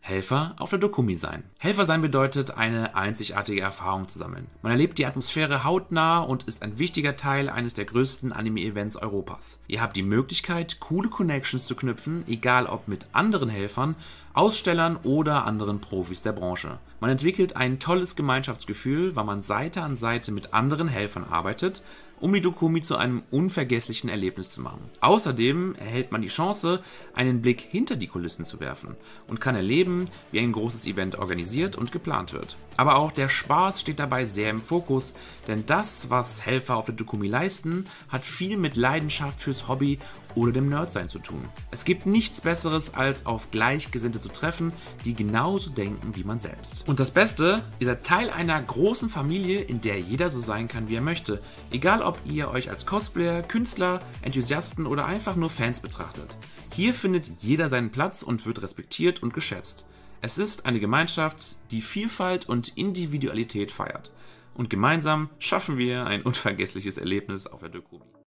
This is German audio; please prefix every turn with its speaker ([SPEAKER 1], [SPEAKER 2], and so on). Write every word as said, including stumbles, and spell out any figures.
[SPEAKER 1] Helfer auf der Dokumi sein. Helfer sein bedeutet, eine einzigartige Erfahrung zu sammeln. Man erlebt die Atmosphäre hautnah und ist ein wichtiger Teil eines der größten Anime-Events Europas. Ihr habt die Möglichkeit, coole Connections zu knüpfen, egal ob mit anderen Helfern, Ausstellern oder anderen Profis der Branche. Man entwickelt ein tolles Gemeinschaftsgefühl, weil man Seite an Seite mit anderen Helfern arbeitet, um die Dokumi zu einem unvergesslichen Erlebnis zu machen. Außerdem erhält man die Chance, einen Blick hinter die Kulissen zu werfen und kann erleben, wie ein großes Event organisiert und geplant wird. Aber auch der Spaß steht dabei sehr im Fokus, denn das, was Helfer auf der Dokumi leisten, hat viel mit Leidenschaft fürs Hobby oder dem Nerdsein zu tun. Es gibt nichts Besseres, als auf Gleichgesinnte zu treffen, die genauso denken wie man selbst. Und das Beste, ihr seid Teil einer großen Familie, in der jeder so sein kann, wie er möchte. Egal, ob ihr euch als Cosplayer, Künstler, Enthusiasten oder einfach nur Fans betrachtet. Hier findet jeder seinen Platz und wird respektiert und geschätzt. Es ist eine Gemeinschaft, die Vielfalt und Individualität feiert. Und gemeinsam schaffen wir ein unvergessliches Erlebnis auf der Dokumi.